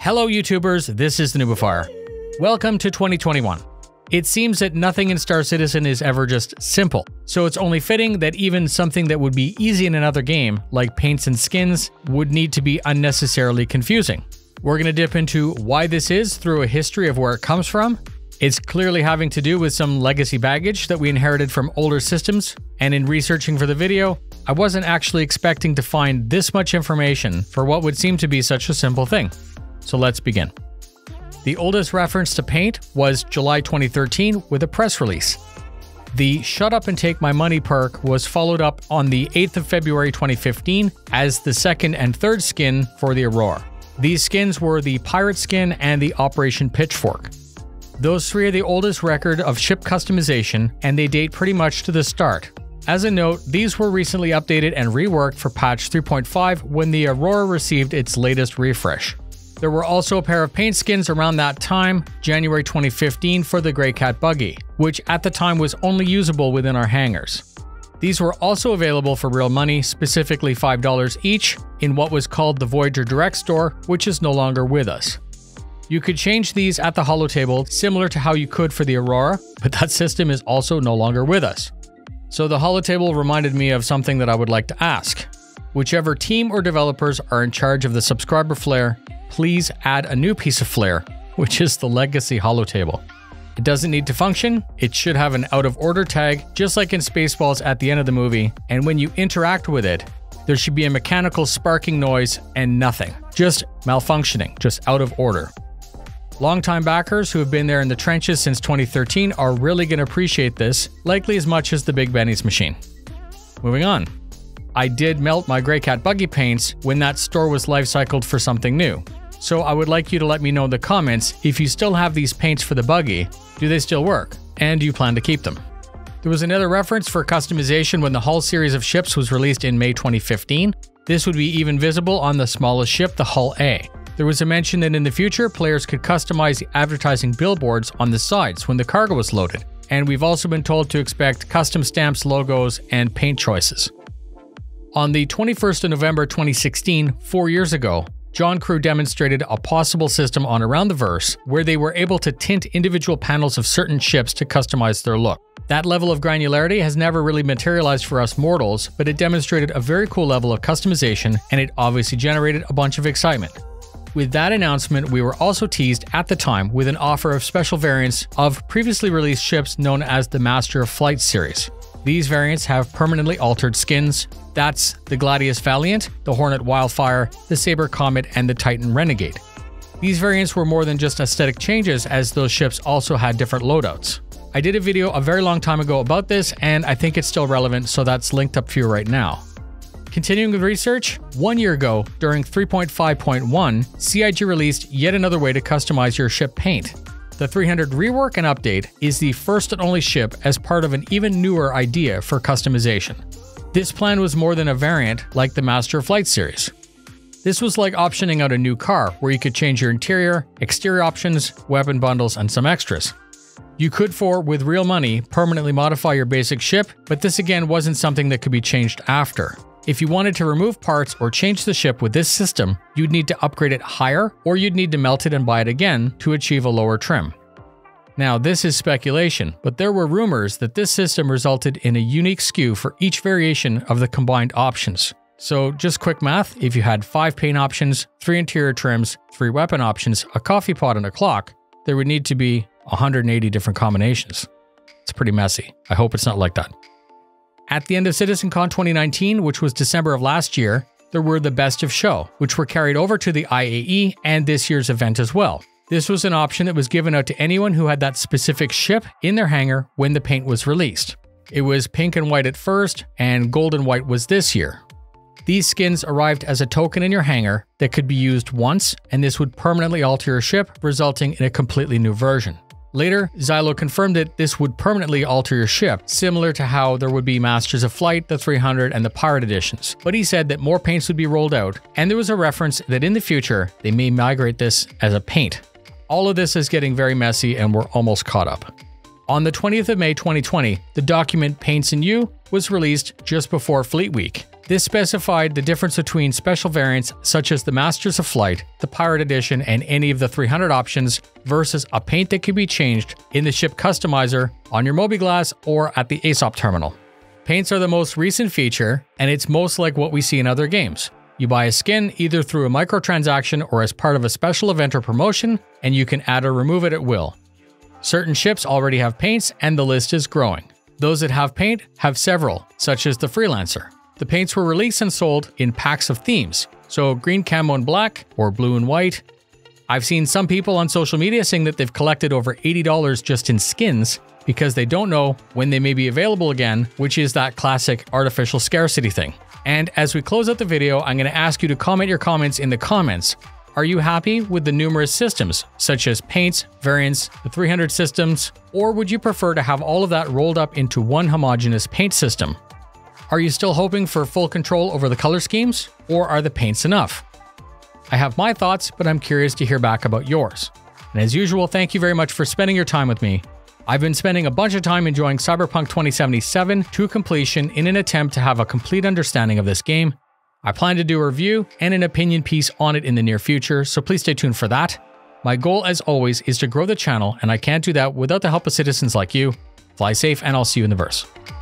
Hello YouTubers, this is the noobifier. Welcome to 2021. It seems that nothing in Star Citizen is ever just simple, so it's only fitting that even something that would be easy in another game, like paints and skins, would need to be unnecessarily confusing. We're going to dip into why this is through a history of where it comes from. It's clearly having to do with some legacy baggage that we inherited from older systems, and in researching for the video, I wasn't actually expecting to find this much information for what would seem to be such a simple thing. So let's begin. The oldest reference to paint was July 2013 with a press release. The Shut Up and Take My Money perk was followed up on the 8th of February 2015 as the second and third skin for the Aurora. These skins were the Pirate skin and the Operation Pitchfork. Those three are the oldest record of ship customization, and they date pretty much to the start. As a note, these were recently updated and reworked for patch 3.5 when the Aurora received its latest refresh. There were also a pair of paint skins around that time, January 2015, for the Grey Cat buggy, which at the time was only usable within our hangars. These were also available for real money, specifically $5 each, in what was called the Voyager Direct Store, which is no longer with us. You could change these at the holotable, similar to how you could for the Aurora, but that system is also no longer with us. So the holotable reminded me of something that I would like to ask. Whichever team or developers are in charge of the subscriber flare, please add a new piece of flair, which is the legacy holotable. It doesn't need to function, it should have an out of order tag, just like in Spaceballs at the end of the movie, and when you interact with it, there should be a mechanical sparking noise and nothing. Just malfunctioning, just out of order. Longtime backers who have been there in the trenches since 2013 are really going to appreciate this, likely as much as the Big Benny's machine. Moving on. I did melt my Grey Cat buggy paints when that store was life cycled for something new. So I would like you to let me know in the comments if you still have these paints for the buggy, do they still work, and do you plan to keep them? There was another reference for customization when the Hull series of ships was released in May 2015. This would be even visible on the smallest ship, the Hull A. There was a mention that in the future, players could customize the advertising billboards on the sides when the cargo was loaded, and we've also been told to expect custom stamps, logos, and paint choices. On the 21st of November 2016, 4 years ago, John Crew demonstrated a possible system on Around the Verse where they were able to tint individual panels of certain ships to customize their look. That level of granularity has never really materialized for us mortals, but it demonstrated a very cool level of customization, and it obviously generated a bunch of excitement. With that announcement, we were also teased at the time with an offer of special variants of previously released ships known as the Master of Flight series. These variants have permanently altered skins. That's the Gladius Valiant, the Hornet Wildfire, the Saber Comet, and the Titan Renegade. These variants were more than just aesthetic changes, as those ships also had different loadouts. I did a video a very long time ago about this, and I think it's still relevant, so that's linked up for you right now. Continuing with research, 1 year ago, during 3.5.1, CIG released yet another way to customize your ship paint. The 300 rework and update is the first and only ship as part of an even newer idea for customization. This plan was more than a variant like the Master of Flight series. This was like optioning out a new car where you could change your interior, exterior options, weapon bundles, and some extras. You could, with real money, permanently modify your basic ship, but this again wasn't something that could be changed after. If you wanted to remove parts or change the ship with this system, you'd need to upgrade it higher, or you'd need to melt it and buy it again to achieve a lower trim. Now, this is speculation, but there were rumors that this system resulted in a unique SKU for each variation of the combined options. So just quick math, if you had 5 paint options, 3 interior trims, 3 weapon options, a coffee pot, and a clock, there would need to be 180 different combinations. It's pretty messy. I hope it's not like that. At the end of CitizenCon 2019, which was December of last year, there were the Best of Show, which were carried over to the IAE and this year's event as well. This was an option that was given out to anyone who had that specific ship in their hangar when the paint was released. It was pink and white at first, and gold and white was this year. These skins arrived as a token in your hangar that could be used once, and this would permanently alter your ship, resulting in a completely new version. Later, Xylo confirmed that this would permanently alter your ship, similar to how there would be Masters of Flight, the 300, and the Pirate editions. But he said that more paints would be rolled out, and there was a reference that in the future, they may migrate this as a paint. All of this is getting very messy, and we're almost caught up. On the 20th of May 2020, the document Paints in You was released just before Fleet Week. This specified the difference between special variants such as the Masters of Flight, the Pirate Edition, and any of the 300 options versus a paint that could be changed in the ship customizer, on your Mobi-Glass, or at the ASOP terminal. Paints are the most recent feature, and it's most like what we see in other games. You buy a skin either through a microtransaction or as part of a special event or promotion, and you can add or remove it at will. Certain ships already have paints, and the list is growing. Those that have paint have several, such as the Freelancer. The paints were released and sold in packs of themes, so green camo and black, or blue and white. I've seen some people on social media saying that they've collected over $80 just in skins because they don't know when they may be available again, which is that classic artificial scarcity thing. And as we close out the video, I'm going to ask you to comment your comments in the comments. Are you happy with the numerous systems, such as paints, variants, the 300 systems, or would you prefer to have all of that rolled up into one homogeneous paint system? Are you still hoping for full control over the color schemes, or are the paints enough? I have my thoughts, but I'm curious to hear back about yours. And as usual, thank you very much for spending your time with me. I've been spending a bunch of time enjoying Cyberpunk 2077 to completion in an attempt to have a complete understanding of this game. I plan to do a review and an opinion piece on it in the near future, so please stay tuned for that. My goal, as always, is to grow the channel, and I can't do that without the help of citizens like you. Fly safe, and I'll see you in the verse.